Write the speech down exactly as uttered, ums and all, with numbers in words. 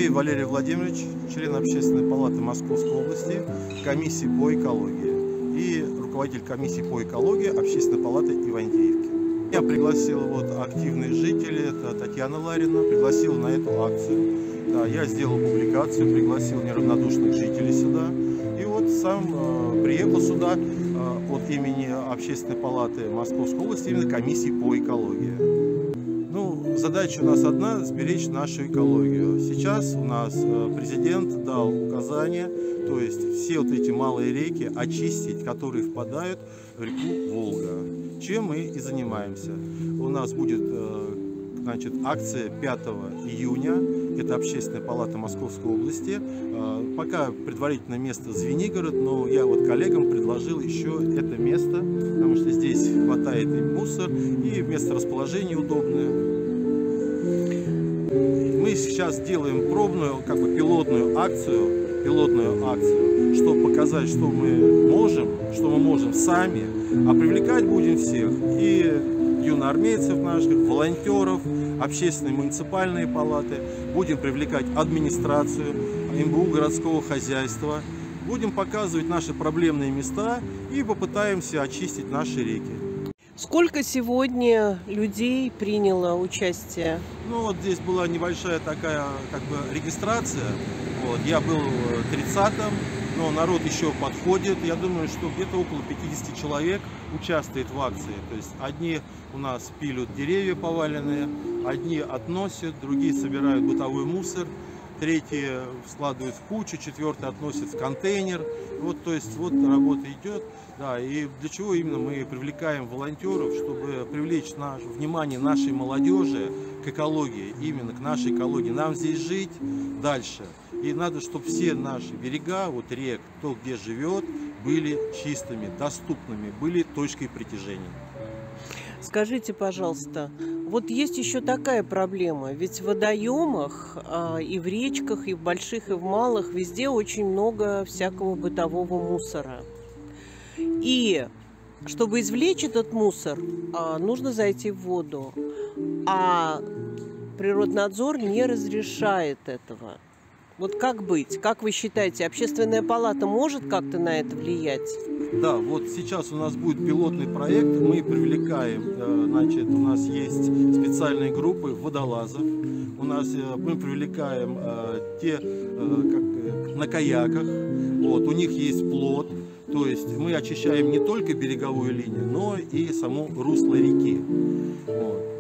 Дорофеев Валерий Владимирович, член Общественной палаты Московской области, комиссии по экологии и руководитель комиссии по экологии Общественной палаты Ивантеевки. Я пригласил вот активные жители, это Татьяна Ларина, пригласил на эту акцию. Да, я сделал публикацию, пригласил неравнодушных жителей сюда. И вот сам э, приехал сюда э, от имени Общественной палаты Московской области, именно комиссии по экологии. Ну, задача у нас одна – сберечь нашу экологию. Сейчас у нас президент дал указание, то есть все вот эти малые реки очистить, которые впадают в реку Волга. Чем мы и занимаемся. У нас будет, значит, акция пятого июня, это Общественная палата Московской области. Пока предварительное место Звенигород, но я вот коллегам предложил еще это место, потому что здесь хватает и мусор, и место расположения удобное. Мы сейчас делаем пробную, как бы пилотную акцию, пилотную акцию, чтобы показать, что мы можем, что мы можем сами, а привлекать будем всех, и юноармейцев наших, волонтеров, общественные муниципальные палаты, будем привлекать администрацию, эм бэ у городского хозяйства, будем показывать наши проблемные места и попытаемся очистить наши реки. Сколько сегодня людей приняло участие? Ну вот здесь была небольшая такая как бы регистрация. Вот, я был тридцатым, но народ еще подходит. Я думаю, что где-то около пятидесяти человек участвует в акции. То есть одни у нас пилят деревья поваленные, одни относят, другие собирают бытовой мусор, третьи складывают в кучу, четвертый относят в контейнер. Вот, то есть вот работа идет. Да, и для чего именно мы привлекаем волонтеров, чтобы привлечь наше внимание нашей молодежи к экологии, именно к нашей экологии. Нам здесь жить дальше. И надо, чтобы все наши берега, вот рек, то, где живет, были чистыми, доступными, были точкой притяжения. Скажите, пожалуйста, вот есть еще такая проблема, ведь в водоемах а, и в речках, и в больших, и в малых, везде очень много всякого бытового мусора. И чтобы извлечь этот мусор, а, нужно зайти в воду, а Природнадзор не разрешает этого. Вот как быть? Как вы считаете, Общественная палата может как-то на это влиять? Да, вот сейчас у нас будет пилотный проект, мы привлекаем, значит, у нас есть специальные группы водолазов, у нас мы привлекаем те, как на каяках, вот, у них есть плот, то есть мы очищаем не только береговую линию, но и само русло реки. Вот.